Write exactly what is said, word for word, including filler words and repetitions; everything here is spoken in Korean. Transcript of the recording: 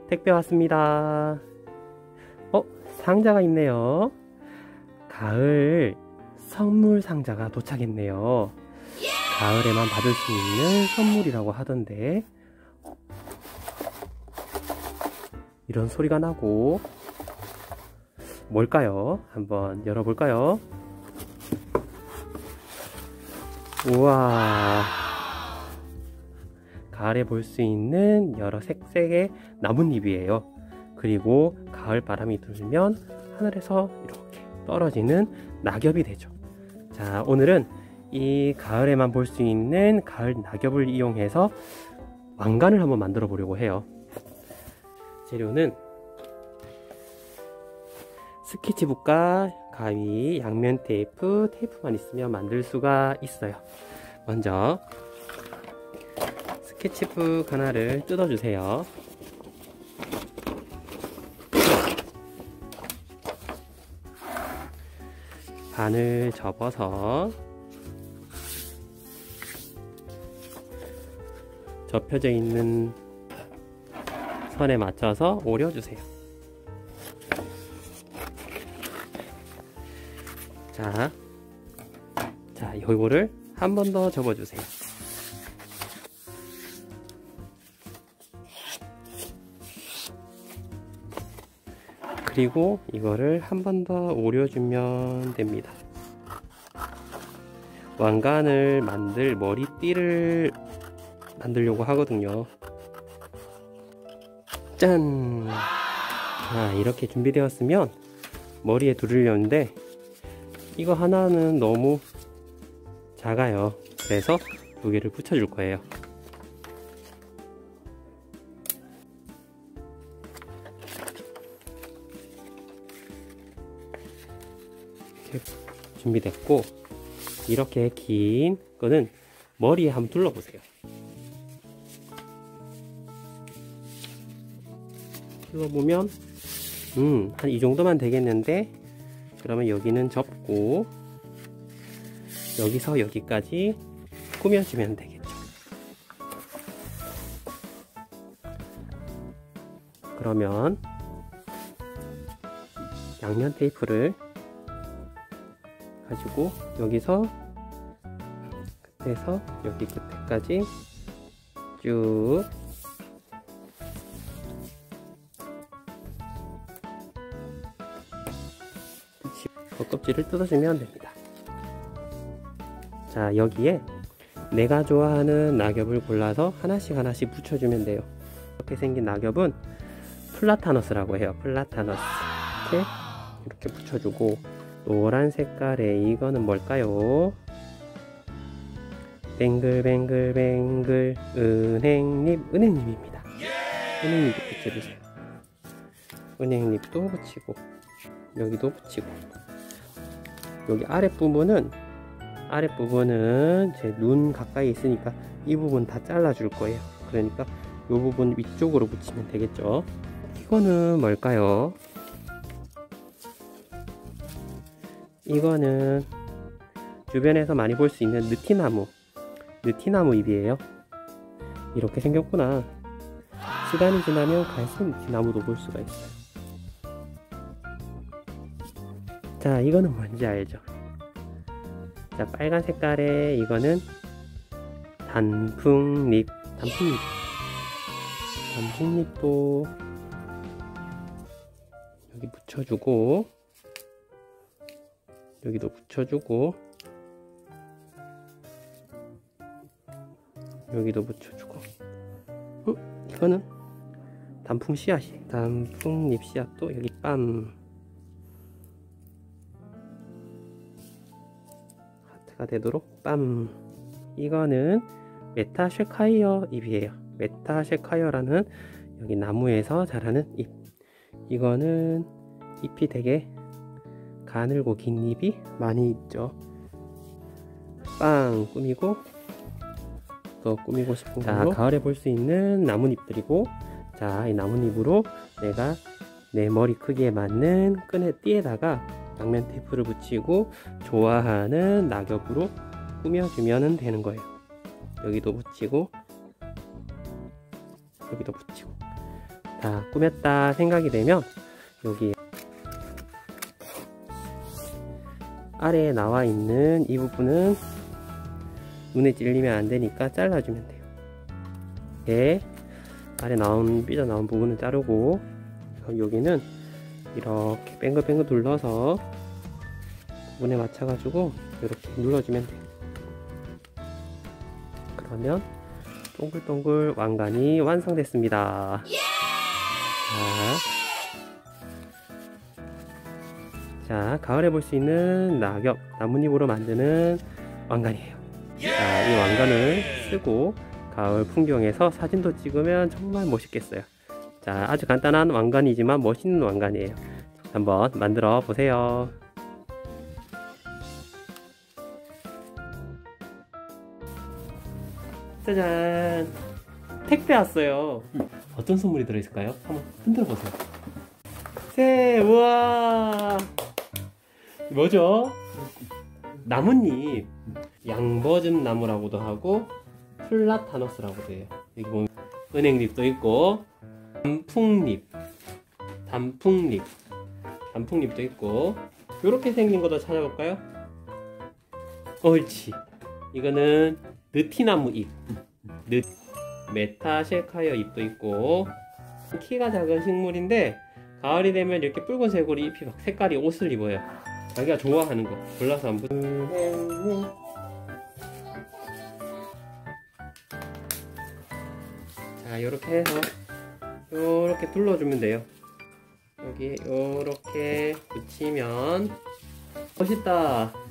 택배 왔습니다. 어? 상자가 있네요. 가을 선물 상자가 도착했네요. 가을에만 받을 수 있는 선물이라고 하던데 이런 소리가 나고 뭘까요? 한번 열어볼까요? 우와, 가을에 볼 수 있는 여러 색색의 나뭇잎이에요. 그리고 가을 바람이 불면 하늘에서 이렇게 떨어지는 낙엽이 되죠. 자, 오늘은 이 가을에만 볼 수 있는 가을 낙엽을 이용해서 왕관을 한번 만들어 보려고 해요. 재료는 스케치북과 가위, 양면 테이프, 테이프만 있으면 만들 수가 있어요. 먼저 스케치북 하나를 뜯어주세요. 반을 접어서 접혀져 있는 선에 맞춰서 오려주세요. 자, 자, 이거를 한 번 더 접어주세요. 그리고 이거를 한 번 더 오려주면 됩니다. 왕관을 만들 머리띠를 만들려고 하거든요. 짠! 자, 이렇게 준비되었으면 머리에 두르려는데 이거 하나는 너무 작아요. 그래서 두 개를 붙여줄 거예요. 이렇게 준비됐고, 이렇게 긴 거는 머리에 한번 둘러보세요. 둘러보면 음, 한 이 정도만 되겠는데, 그러면 여기는 접고 여기서 여기까지 꾸며주면 되겠죠. 그러면 양면 테이프를 가지고 여기서 끝에서 여기 끝에까지 쭉 겉껍질을 뜯어주면 됩니다. 자, 여기에 내가 좋아하는 낙엽을 골라서 하나씩 하나씩 붙여주면 돼요. 이렇게 생긴 낙엽은 플라타너스라고 해요. 플라타너스. 이렇게 이렇게 붙여주고, 노란 색깔의 이거는 뭘까요? 뱅글뱅글뱅글 은행잎, 은행잎입니다. 은행잎도 붙여주세요. 은행잎도 붙이고, 여기도 붙이고, 여기 아랫부분은 아랫부분은 제 눈 가까이 있으니까 이 부분 다 잘라줄 거예요. 그러니까 이 부분 위쪽으로 붙이면 되겠죠. 이거는 뭘까요? 이거는 주변에서 많이 볼 수 있는 느티나무 느티나무 잎이에요. 이렇게 생겼구나. 시간이 지나면 갈색 느티나무도 볼 수가 있어요. 자, 이거는 뭔지 알죠? 자, 빨간 색깔의 이거는 단풍잎, 단풍잎. 단풍잎도 여기 붙여주고, 여기도 붙여주고, 여기도 붙여주고. 음, 이거는 단풍 씨앗이, 단풍잎 씨앗도 여기 빰. 가 되도록 빰. 이거는 메타쉐카이어 잎이에요. 메타쉐카이어라는 여기 나무에서 자라는 잎. 이거는 잎이 되게 가늘고 긴 잎이 많이 있죠. 빵 꾸미고, 더 꾸미고 싶은 걸로. 자, 가을에 볼 수 있는 나뭇잎들이고, 자, 이 나뭇잎으로 내가 내 머리 크기에 맞는 끈의 띠에다가 양면 테이프를 붙이고 좋아하는 낙엽으로 꾸며주면 되는 거예요. 여기도 붙이고, 여기도 붙이고. 다 꾸몄다 생각이 되면 여기 아래에 나와 있는 이 부분은 눈에 찔리면 안 되니까 잘라주면 돼요. 이렇게 아래 나온 삐져 나온 부분을 자르고 여기는 이렇게 뱅글뱅글 둘러서 부분에 맞춰가지고 이렇게 눌러주면 돼요. 그러면 동글동글 왕관이 완성됐습니다. 자, 자, 가을에 볼 수 있는 낙엽, 나뭇잎으로 만드는 왕관이에요. 자, 이 왕관을 쓰고 가을 풍경에서 사진도 찍으면 정말 멋있겠어요. 자, 아주 간단한 왕관이지만 멋있는 왕관이에요. 한번 만들어 보세요. 짜잔! 택배 왔어요. 어떤 선물이 들어있을까요? 한번 흔들어 보세요. 새, 우와! 뭐죠? 나뭇잎. 양버즘 나무라고도 하고 플라타너스라고도 해요. 여기 보면 은행잎도 있고 단풍잎, 단풍잎, 단풍잎도 있고 이렇게 생긴 것도 찾아볼까요? 옳지. 이거는 느티나무 잎, 느, 메타실카이어 잎도 있고 키가 작은 식물인데 가을이 되면 이렇게 붉은색으로 잎이 막 색깔이 옷을 입어요. 자기가 좋아하는 거 골라서 한번. 자, 요렇게 해서 요렇게 둘러주면 돼요. 여기 요렇게 붙이면 멋있다.